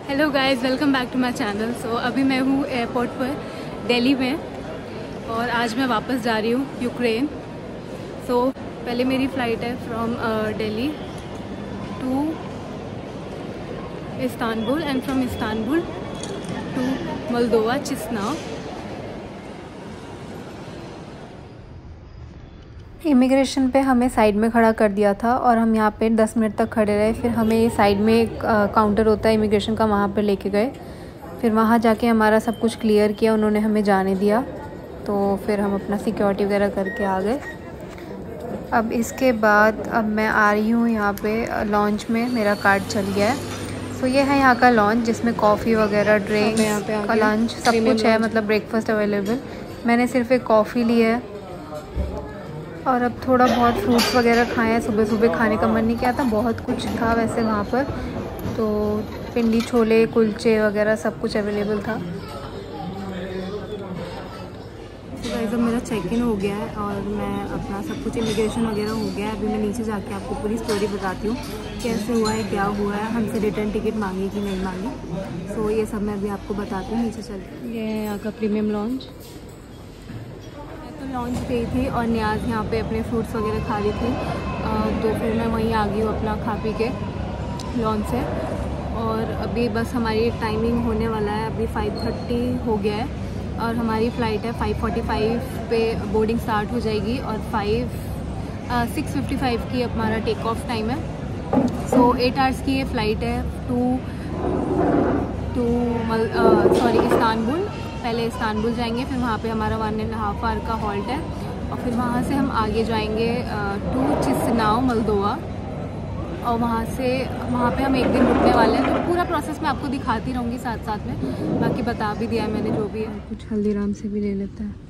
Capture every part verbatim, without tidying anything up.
Hello guys, welcome back to my channel. So अभी मैं हूँ एयरपोर्ट पर दिल्ली में और आज मैं वापस जा रही हूँ यूक्रेन। सो so, पहले मेरी फ़्लाइट है from Delhi to Istanbul and from Istanbul to Moldova Chisinau. Immigration पे हमें साइड में खड़ा कर दिया था और हम यहाँ पे दस मिनट तक खड़े रहे। फिर हमें ये साइड में एक काउंटर होता है इमिग्रेशन का, वहाँ पे लेके गए। फिर वहाँ जाके हमारा सब कुछ क्लियर किया, उन्होंने हमें जाने दिया। तो फिर हम अपना सिक्योरिटी वगैरह करके आ गए। अब इसके बाद अब मैं आ रही हूँ यहाँ पे लॉन्च में, मेरा कार्ड चल गया है। तो ये है यहाँ का लॉन्च जिसमें कॉफ़ी वगैरह, ड्रिंक्स, यहाँ पे का लंच सब कुछ है, मतलब ब्रेकफास्ट अवेलेबल। मैंने सिर्फ एक कॉफ़ी ली है और अब थोड़ा बहुत फ्रूट्स वगैरह खाए हैं। सुबह सुबह खाने का मन नहीं किया था, बहुत कुछ था वैसे वहाँ पर। तो पिंडी छोले, कुलचे वगैरह सब कुछ अवेलेबल था। तो गाइस अब मेरा चेक इन हो गया है और मैं अपना सब कुछ इमिग्रेशन वगैरह हो गया है। अभी मैं नीचे जाके आपको पूरी स्टोरी बताती हूँ कैसे हुआ है, क्या हुआ है, हमसे रिटर्न टिकट मांगी कि नहीं मांगी। सो ये सब मैं अभी आपको बताती हूँ नीचे चल के। ये है यहाँ का प्रीमियम लॉन्च। लॉन्च गई थी और न्याज यहाँ पे अपने फ्रूट्स वगैरह खा रही थी, तो फिर मैं वहीं आ गई हूँ अपना खा पी के लॉन्च से। और अभी बस हमारी टाइमिंग होने वाला है, अभी फाइव थर्टी हो गया है और हमारी फ़्लाइट है फाइव फोर्टी फाइव पे बोर्डिंग स्टार्ट हो जाएगी और फाइव सिक्स फिफ्टी फाइव की हमारा टेक ऑफ टाइम है। सो एट आवर्स की ये फ़्लाइट है टू टू सॉरी इस्तांबुल। पहले इस्तांबुल जाएंगे, फिर वहाँ पे हमारा वन एंड हाफ आवर का हॉल्ट है और फिर वहाँ से हम आगे जाएंगे टू चिस्नाव मोल्दोवा और वहाँ से वहाँ पे हम एक दिन रुकने वाले हैं। तो पूरा प्रोसेस मैं आपको दिखाती रहूँगी साथ साथ में, बाकी बता भी दिया है मैंने जो भी है। कुछ हल्दीराम से भी ले लेता है।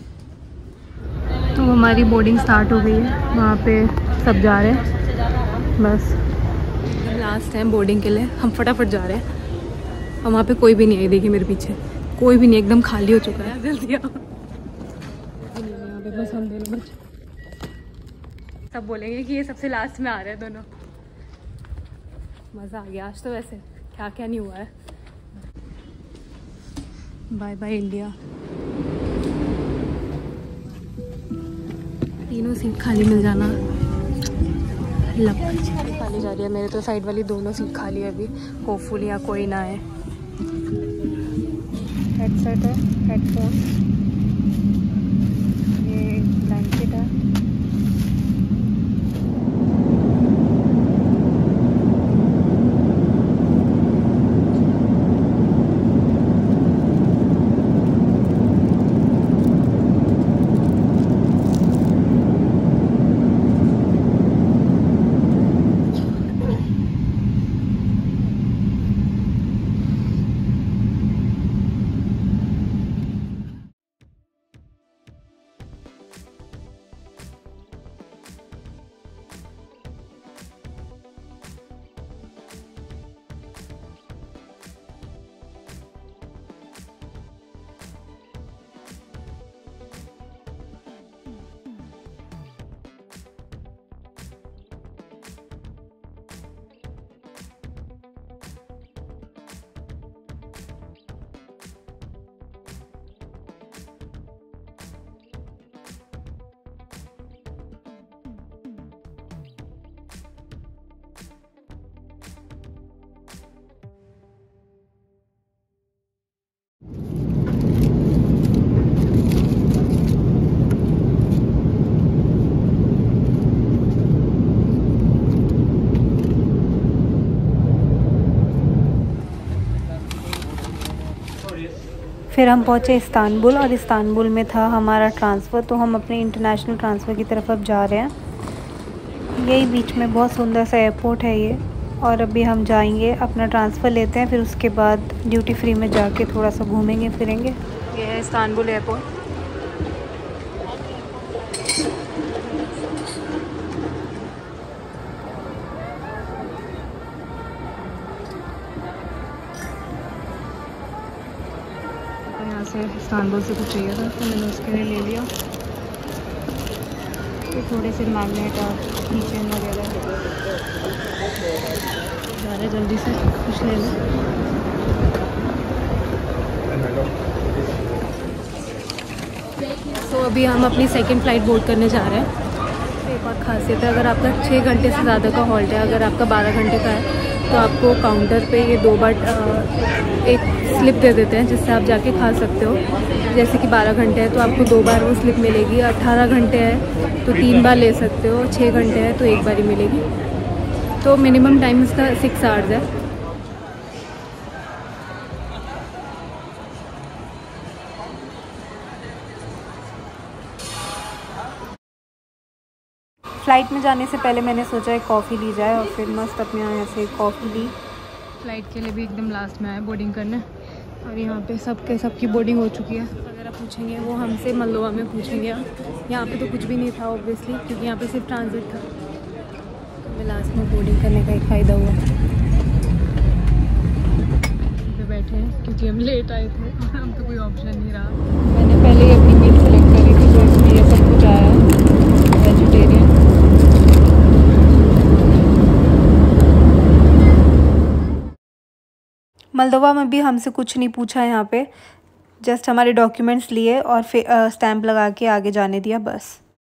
तो हमारी बोर्डिंग स्टार्ट हो गई है, वहाँ पे सब जा रहे हैं, बस लास्ट टाइम बोर्डिंग के लिए हम फटाफट जा रहे हैं। और वहाँ पे कोई भी नहीं आई, देखिए मेरे पीछे कोई भी नहीं, एकदम खाली हो चुका है। जल्दी आओ, यहाँ पे बस हम दोनों बच्चे। सब बोलेंगे कि ये सबसे लास्ट में आ रहे हैं दोनों। मज़ा आ गया आज तो, वैसे क्या क्या नहीं हुआ है। Bye bye India. तीनों सीट खाली मिल जाना, लग खाली जा रही है। मेरे तो साइड वाली दोनों सीट खाली है अभी, होपफुली या कोई ना आए। हेडसेट है, हेडफोन, ये ब्लैंकेट है। फिर हम पहुँचे इस्तांबुल और इस्तांबुल में था हमारा ट्रांसफ़र। तो हम अपने इंटरनेशनल ट्रांसफ़र की तरफ अब जा रहे हैं। यही बीच में बहुत सुंदर सा एयरपोर्ट है ये, और अभी हम जाएंगे अपना ट्रांसफ़र लेते हैं, फिर उसके बाद ड्यूटी फ्री में जाके थोड़ा सा घूमेंगे फिरेंगे। ये है इस्तांबुल एयरपोर्ट। यहाँ से इस्तांबुल से कुछ चाहिए था तो मैंने उसके लिए ले लिया। ये थोड़े से मैग्नेट और कीचेन वगैरह जा रहे जल्दी से कुछ ले लें। तो अभी हम अपनी सेकंड फ़्लाइट बोर्ड करने जा रहे हैं। एक और खासियत है, अगर आपका छः घंटे से ज़्यादा का हॉल्ट है, अगर आपका बारह घंटे का है तो आपको काउंटर पे ये दो बार एक स्लिप दे देते हैं जिससे आप जाके खा सकते हो। जैसे कि बारह घंटे है तो आपको दो बार वो स्लिप मिलेगी, अठारह घंटे है तो तीन बार ले सकते हो, छः घंटे है तो एक बार ही मिलेगी। तो मिनिमम टाइम इसका सिक्स आवर्स है। फ़्लाइट में जाने से पहले मैंने सोचा एक कॉफ़ी ली जाए और फिर मस्त अपने यहाँ से कॉफ़ी ली। फ़्लाइट के लिए भी एकदम लास्ट में आए बोर्डिंग करने, और यहाँ पे सबके सबकी बोर्डिंग हो चुकी है। अगर आप पूछेंगे वो हमसे मल्लोवा में पूछेंगे। यहाँ पे तो कुछ भी नहीं था ऑब्वियसली, क्योंकि यहाँ पे सिर्फ ट्रांजिट था। तो लास्ट में बोर्डिंग करने का एक फ़ायदा हुआ। पे बैठे हैं क्योंकि हम लेट आए थे और हम तो कोई ऑप्शन नहीं रहा। मैंने पहले ही अपनी मील सेलेक्ट करी थी तो इसमें ये सब कुछ आया है, वेजिटेरियन। मोल्दोवा में भी हमसे कुछ नहीं पूछा यहाँ पे, जस्ट हमारे डॉक्यूमेंट्स लिए और फिर स्टैंप लगा के आगे जाने दिया बस।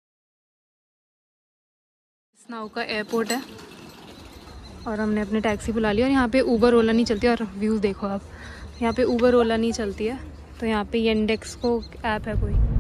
स्नाउ का एयरपोर्ट है और हमने अपनी टैक्सी बुला ली। और यहाँ पे ऊबर ओला नहीं चलती, और व्यूज़ देखो आप, यहाँ पे ऊबर ओला नहीं चलती है। तो यहाँ पे येंडेक्स को ऐप है कोई।